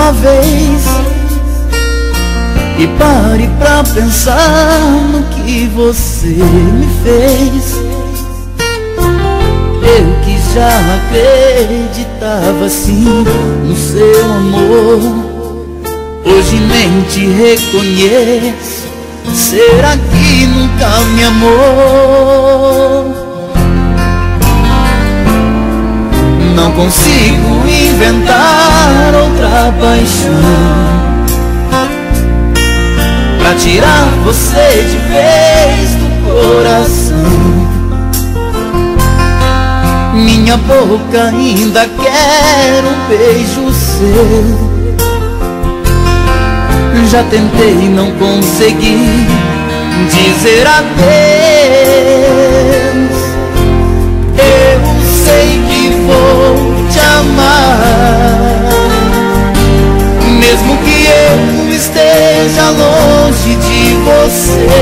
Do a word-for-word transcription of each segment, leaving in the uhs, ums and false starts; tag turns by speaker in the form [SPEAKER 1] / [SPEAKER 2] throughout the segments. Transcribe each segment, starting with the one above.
[SPEAKER 1] uma vez e pare pra pensar no que você me fez. Eu que já acreditava assim no seu amor, hoje nem te reconheço. Será que nunca me amou? Não consigo inventar outra paixão pra tirar você de vez do coração. Minha boca ainda quer um beijo seu. Já tentei, não consegui dizer adeus. Eu sei que vou te amar, mesmo que eu esteja longe de você.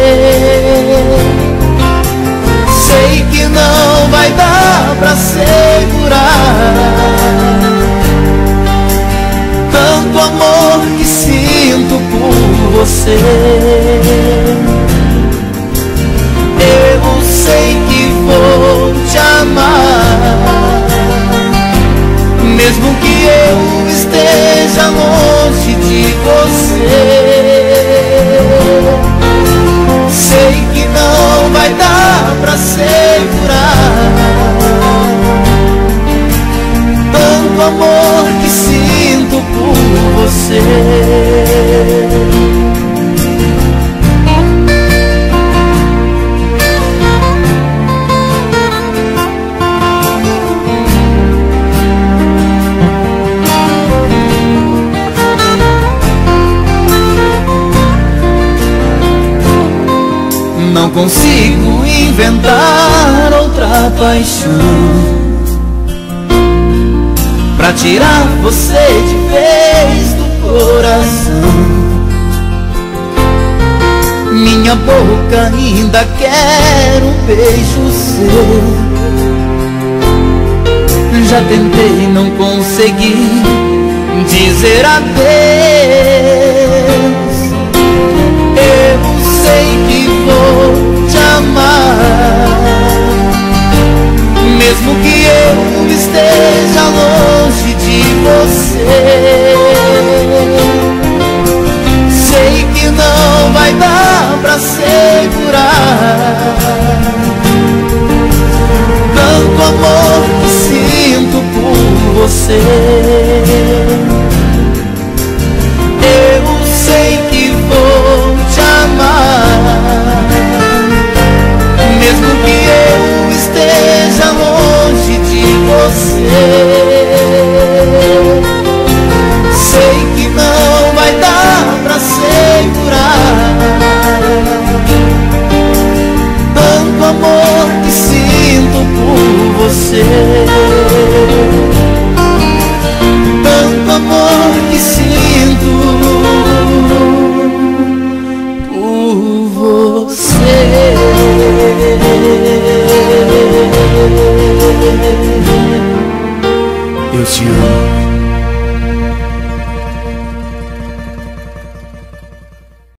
[SPEAKER 1] Sei que não vai dar pra segurar tanto amor que sinto por você. Eu sei que vou te amar, mesmo que eu esteja longe de você. Sei que não vai dar pra segurar tanto amor que sinto por você. Não consigo inventar outra paixão pra tirar você de vez do coração. Minha boca ainda quer um beijo seu. Já tentei, não consegui dizer adeus. Eu sei que vou te amar, mesmo que eu esteja longe de você. Sei que não vai dar pra segurar tanto amor que sinto por você. Eu sei que vou te amar, mesmo que eu esteja longe de você. Sei que não vai dar pra segurar tanto amor que sinto por você. Tanto amor que sinto por você. Eu te amo.